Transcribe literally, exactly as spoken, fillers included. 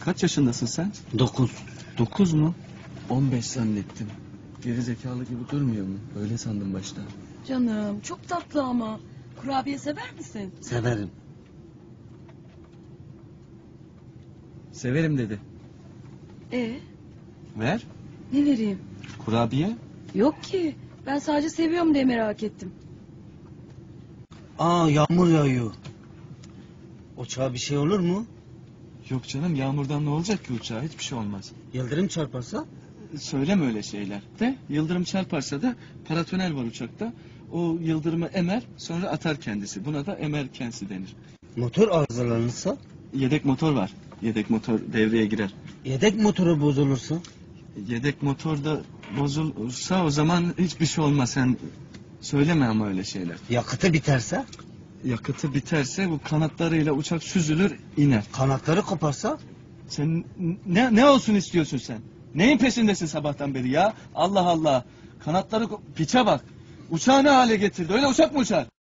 Kaç yaşındasın sen? Dokuz. Dokuz mu? On beş zannettim. Geri zekalı gibi durmuyor mu? Öyle sandım başta. Canım çok tatlı ama. Kurabiye sever misin? Severim. Severim dedi. E Ver. ne vereyim? Kurabiye. Yok ki. Ben sadece seviyorum diye merak ettim. Aa, yağmur yağıyor. Uçağa bir şey olur mu? Yok canım, yağmurdan ne olacak ki uçağa? Hiçbir şey olmaz. Yıldırım çarparsa? Söyleme öyle şeyler. De yıldırım çarparsa da paratonel var uçakta. O yıldırımı emer, sonra atar kendisi. Buna da emerkensi denir. Motor arızalanırsa? Yedek motor var. Yedek motor devreye girer. Yedek motoru bozulursa? Yedek motor da bozulursa o zaman hiçbir şey olmaz. Sen söyleme ama öyle şeyler. Yakıtı biterse? Yakıtı biterse bu kanatlarıyla uçak süzülür, iner. Kanatları koparsa? Sen ne ne olsun istiyorsun sen? Neyin peşindesin sabahtan beri ya? Allah Allah. Kanatları ko- piçe bak. Uçağı ne hale getirdi? Öyle uçak mı uçar?